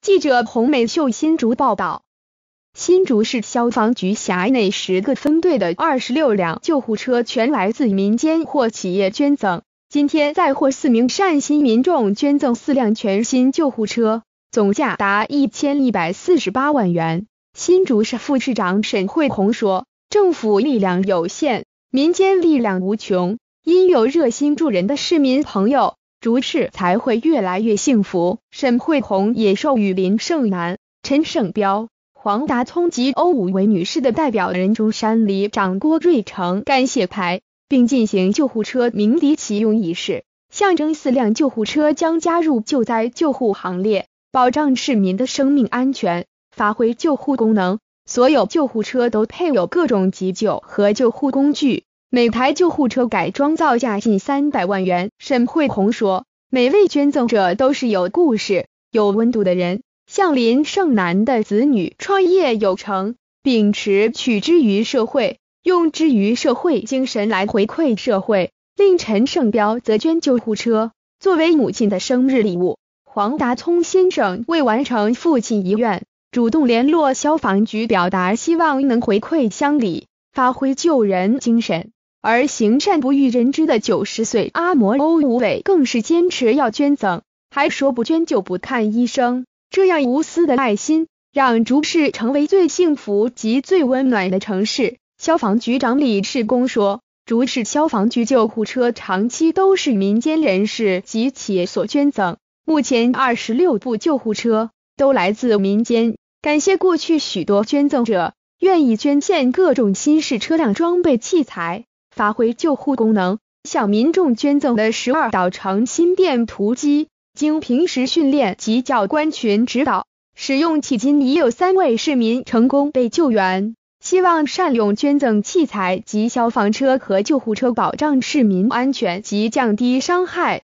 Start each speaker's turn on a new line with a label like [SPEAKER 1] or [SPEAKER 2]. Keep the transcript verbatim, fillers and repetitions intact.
[SPEAKER 1] 记者洪美秀新竹报道，新竹市消防局辖内十个分队的二十六辆救护车全来自民间或企业捐赠。今天再获四名善心民众捐赠四辆全新救护车，总价达一千一百四十八万元。新竹市副市长沈慧红说，政府力量有限，民间力量无穷，因有热心助人的市民朋友，竹市才会越来越幸福。沈慧红也授予林胜男、陈胜标、黄达聪及欧五位女士的代表人中山里长郭瑞成感谢牌，并进行救护车鸣笛启用仪式，象征四辆救护车将加入救灾救护行列，保障市民的生命安全，发挥救护功能。所有救护车都配有各种急救和救护工具，每台救护车改装造价近三百万元。沈慧红说，每位捐赠者都是有故事、有温度的人，像林胜男的子女创业有成，秉持取之于社会、用之于社会精神来回馈社会。令陈胜标则捐救护车，作为母亲的生日礼物。黄达聪先生为完成父亲遗愿，主动联络消防局，表达希望能回馈乡里，发挥救人精神。而行善不欲人知的九十岁阿嬷欧五伟更是坚持要捐赠，还说不捐就不看医生。这样无私的爱心，让竹市成为最幸福及最温暖的城市。消防局长李世功说，竹市消防局救护车长期都是民间人士及企业所捐赠，目前二十六部救护车都来自民间。感谢过去许多捐赠者愿意捐献各种新式车辆装备器材，发挥救护功能。向民众捐赠的十二道长心电图机，经平时训练及教官群指导，使用迄今已有三位市民成功被救援。希望善用捐赠器材及消防车和救护车，保障市民安全及降低伤害。